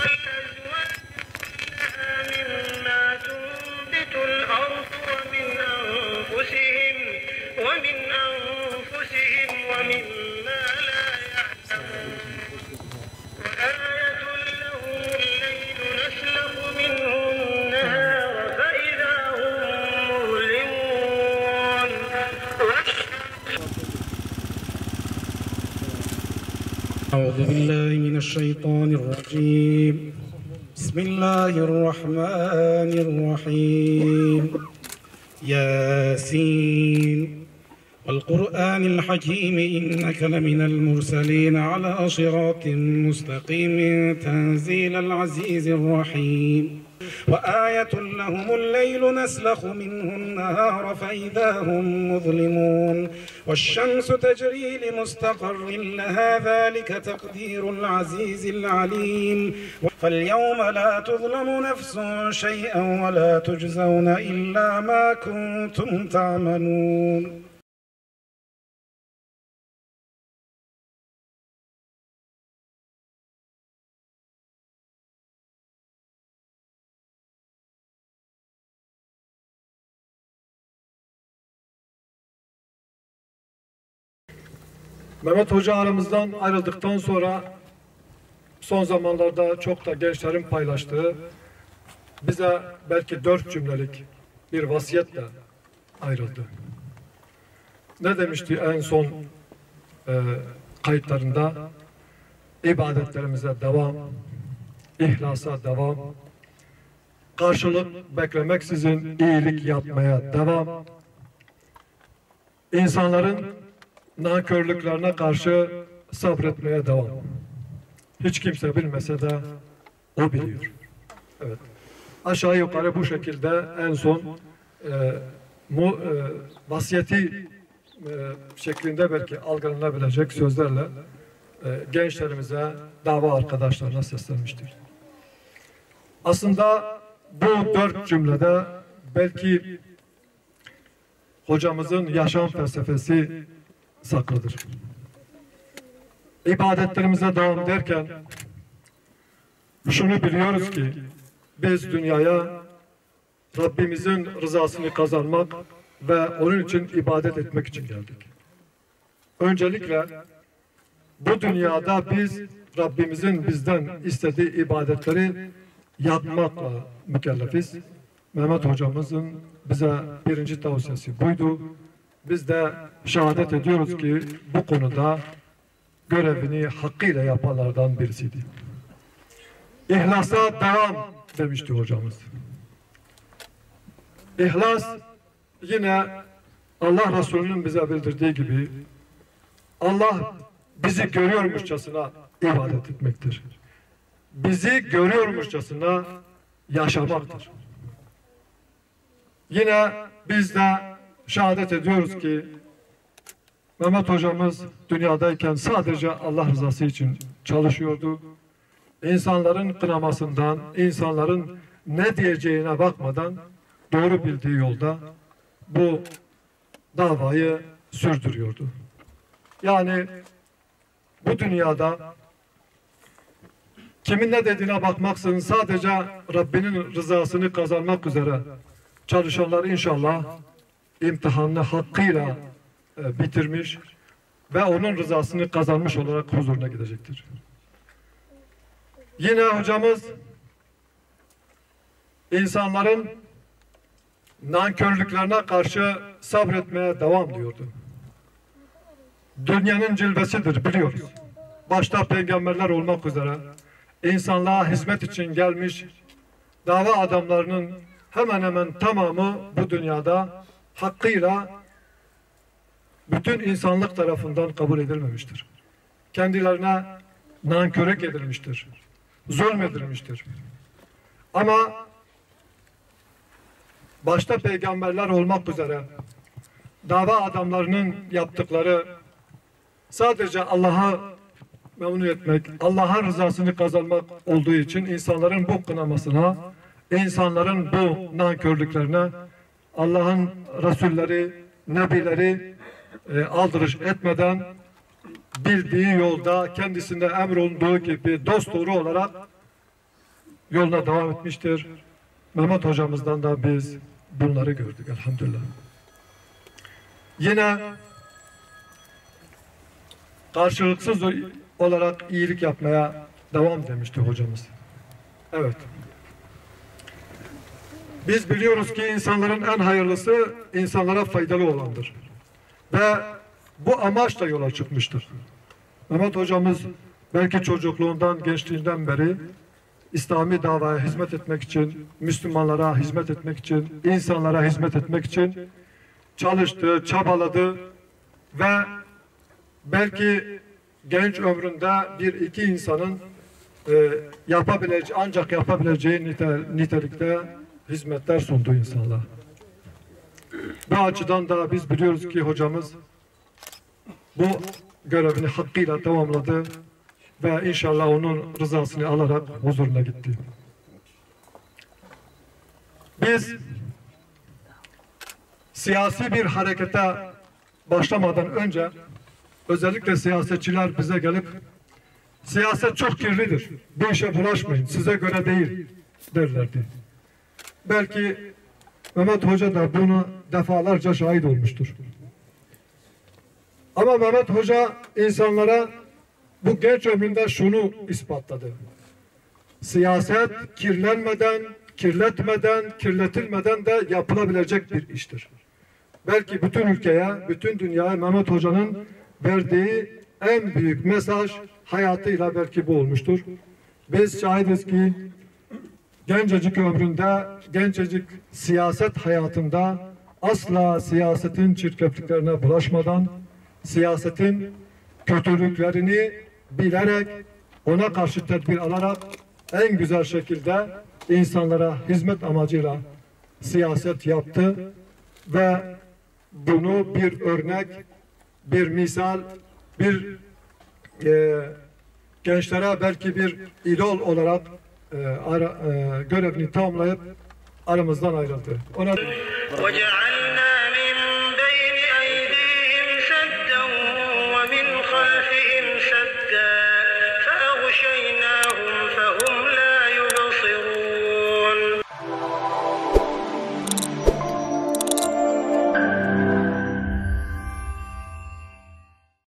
مما تنبت الأرض ومن أنفسهم ومما لا يعلمون وآية لهم الليل نسلخ منه النهار فإذا هم مظلمون أعوذ بالله من الشيطان الرجيم بسم الله الرحمن الرحيم ياسين والقرآن الحكيم إنك لمن المرسلين على صراط مستقيم تنزيل العزيز الرحيم وآية لهم الليل نسلخ منه النهار فإذا هم مظلمون والشمس تجري لمستقر لها ذلك تقدير العزيز العليم فاليوم لا تظلم نفس شيئا ولا تجزون إلا ما كنتم تعملون. Mehmet Hoca aramızdan ayrıldıktan sonra son zamanlarda çok da gençlerin paylaştığı bize belki 4 cümlelik bir vasiyetle ayrıldı. Ne demişti en son kayıtlarında? İbadetlerimize devam, ihlasa devam, karşılık beklemeksizin iyilik yapmaya devam, insanların nankörlüklerine karşı sabretmeye devam. Hiç kimse bilmese de o biliyor. Evet. Aşağı yukarı bu şekilde en son vasiyeti şeklinde belki algılanabilecek sözlerle gençlerimize, dava arkadaşlarına seslenmiştir. Aslında bu 4 cümlede belki hocamızın yaşam felsefesi saklıdır. İbadetlerimize devam derken şunu biliyoruz ki biz dünyaya Rabbimizin rızasını kazanmak ve onun için ibadet etmek için geldik. Öncelikle bu dünyada biz Rabbimizin bizden istediği ibadetleri yapmakla mükellefiz. Mehmet hocamızın bize birinci tavsiyesi buydu. Biz de şehadet ediyoruz ki bu konuda görevini hakkıyla yapanlardan birisiydi. İhlasa devam demişti hocamız. İhlas yine Allah Resulü'nün bize bildirdiği gibi Allah bizi görüyormuşçasına ibadet etmektir. Bizi görüyormuşçasına yaşamaktır. Yine biz de şehadet ediyoruz ki Mehmet hocamız dünyadayken sadece Allah rızası için çalışıyordu. İnsanların kınamasından, insanların ne diyeceğine bakmadan doğru bildiği yolda bu davayı sürdürüyordu. Yani bu dünyada kimin ne dediğine bakmaksızın sadece Rabbinin rızasını kazanmak üzere çalışanlar inşallah imtihanını hakkıyla bitirmiş ve onun rızasını kazanmış olarak huzuruna gidecektir. Yine hocamız insanların nankörlüklerine karşı sabretmeye devam diyordu. Dünyanın cilvesidir biliyoruz. Başta peygamberler olmak üzere insanlığa hizmet için gelmiş dava adamlarının hemen hemen tamamı bu dünyada hakkıyla bütün insanlık tarafından kabul edilmemiştir. Kendilerine nankörlük edilmiştir. Zulmedilmiştir. Ama başta peygamberler olmak üzere dava adamlarının yaptıkları sadece Allah'a memnun etmek, Allah'ın rızasını kazanmak olduğu için insanların bu kınamasına, insanların bu nankörlüklerine Allah'ın Resulleri, Nebileri aldırış etmeden bildiği yolda kendisinde emrolunduğu gibi dosdoğru olarak yoluna devam etmiştir. Mehmet hocamızdan da biz bunları gördük elhamdülillah. Yine karşılıksız olarak iyilik yapmaya devam demişti hocamız. Evet. Biz biliyoruz ki insanların en hayırlısı insanlara faydalı olandır. Ve bu amaçla yola çıkmıştır. Mehmet hocamız belki çocukluğundan, gençliğinden beri İslami davaya hizmet etmek için, Müslümanlara hizmet etmek için, insanlara hizmet etmek için çalıştı, çabaladı ve belki genç ömründe bir iki insanın ancak yapabileceği nitelikte hizmetler sundu insanlara. Bu açıdan da biz biliyoruz ki hocamız bu görevini hakkıyla tamamladı ve inşallah onun rızasını alarak huzuruna gitti. Biz siyasi bir harekete başlamadan önce özellikle siyasetçiler bize gelip siyaset çok kirlidir, bu işe bulaşmayın, size göre değil derlerdi. Belki Mehmet Hoca da bunu defalarca şahit olmuştur. Ama Mehmet Hoca insanlara bu genç ömründe şunu ispatladı. Siyaset kirlenmeden, kirletmeden, kirletilmeden de yapılabilecek bir iştir. Belki bütün ülkeye, bütün dünyaya Mehmet Hoca'nın verdiği en büyük mesaj hayatıyla belki bu olmuştur. Biz şahidiz ki gencecik ömründe, gencecik siyaset hayatında asla siyasetin çirkefliklerine bulaşmadan, siyasetin kötülüklerini bilerek, ona karşı tedbir alarak en güzel şekilde insanlara hizmet amacıyla siyaset yaptı ve bunu bir örnek, bir misal, bir gençlere belki bir idol olarak görevini tamamlayıp aramızdan ayrıldı. Ona